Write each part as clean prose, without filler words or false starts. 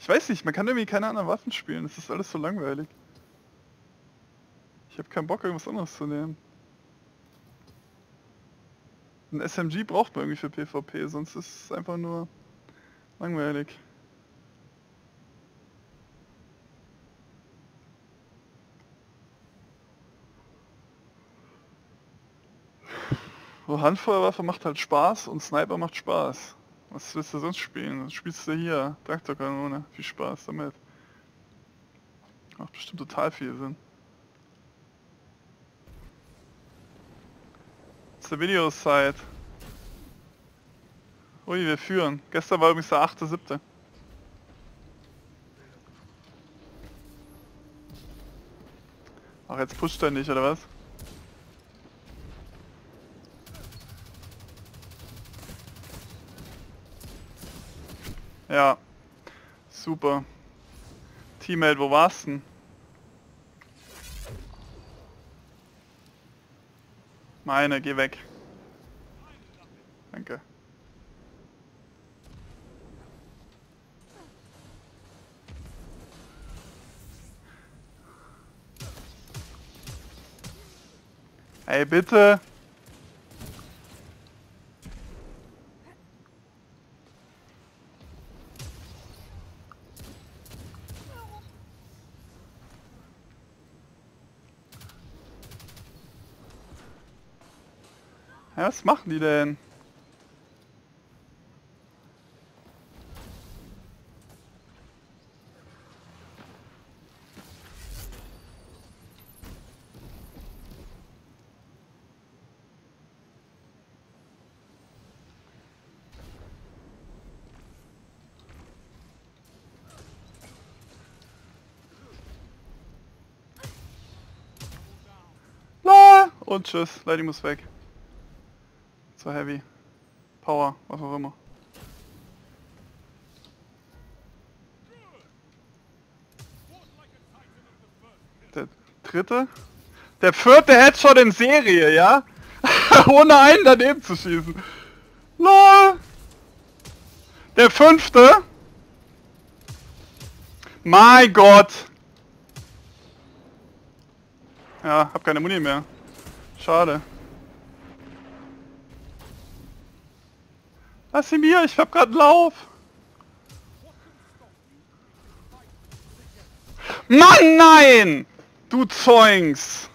Ich weiß nicht, man kann irgendwie keine anderen Waffen spielen. Das ist alles so langweilig. Ich habe keinen Bock, irgendwas anderes zu nehmen. Ein SMG braucht man irgendwie für PvP, sonst ist es einfach nur langweilig. So, Handfeuerwaffe macht halt Spaß und Sniper macht Spaß. Was willst du sonst spielen? Was spielst du hier? Traktorkanone. Viel Spaß damit. Macht bestimmt total viel Sinn. It's the video side. Ui, wir führen. Gestern war übrigens der 8.7. Ach, jetzt pusht er nicht, oder was? Ja. Super. Teammate, wo warst denn? Meine, geh weg. Danke. Ey, bitte. Ja, was machen die denn? LOL! Und tschüss. Lady muss weg. Zu heavy. Power, was auch immer. Der dritte? Der vierte Headshot in Serie, ja? Ohne einen daneben zu schießen. LOL! Der fünfte? Mein Gott! Ja, hab keine Muni mehr. Schade. Lass ihn mir, ich hab grad einen Lauf. Mann, nein! Du Zeugs!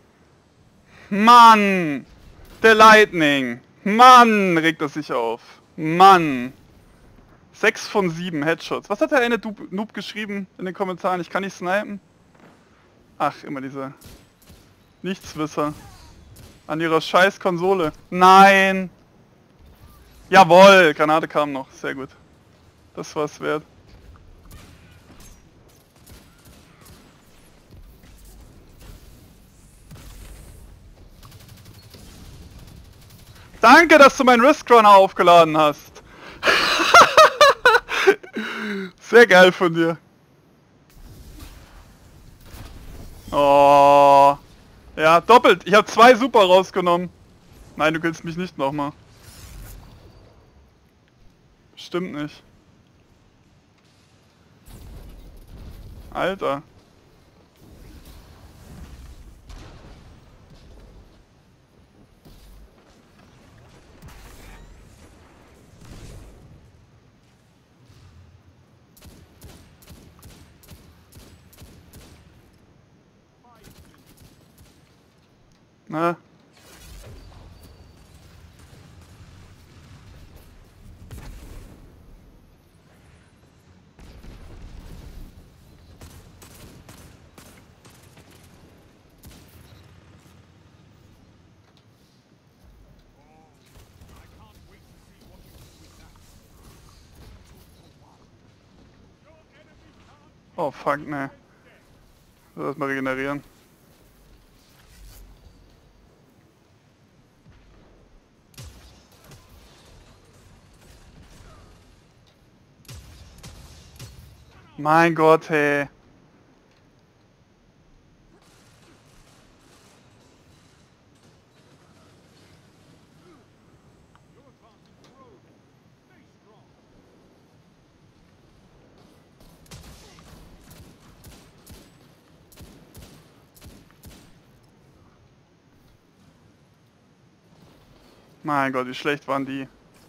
Mann! Der Lightning! Mann, regt er sich auf. Mann! 6 von 7 Headshots. Was hat der eine Noob geschrieben in den Kommentaren? Ich kann nicht snipen. Ach, immer diese Nichtswisser. An ihrer scheiß Konsole. Nein! Jawohl! Granate kam noch. Sehr gut. Das war's wert. Danke, dass du meinen Riskrunner aufgeladen hast. Sehr geil von dir. Oh. Ja, doppelt. Ich habe 2 Super rausgenommen. Nein, du killst mich nicht nochmal. Stimmt nicht. Alter. Na. Oh fuck, ne. Ich will das mal regenerieren. Mein Gott, hey. Mein Gott, wie schlecht waren die.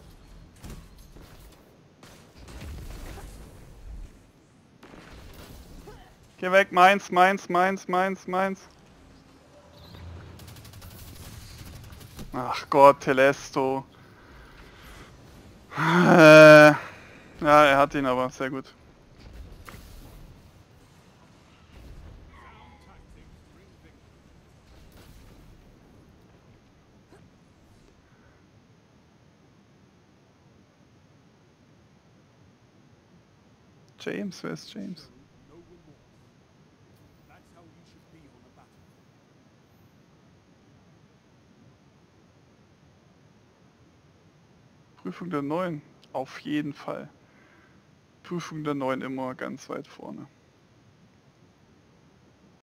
Geh weg, meins. Ach Gott, Telesto. Ja, er hat ihn aber, sehr gut. James, wer ist James? Prüfung der 9. Auf jeden Fall. Prüfung der 9 immer ganz weit vorne.